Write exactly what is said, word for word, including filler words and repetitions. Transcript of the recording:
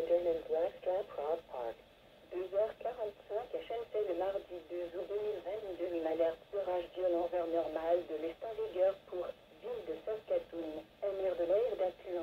Southern and Blackstrap Cross Park. deux heures quarante-cinq à Shenzhen le mardi deux août deux mille vingt-deux. Une alerte d'orage violent vers normal de l'est en vigueur pour ville de Saskatoon. Un air de l'air d'affluence.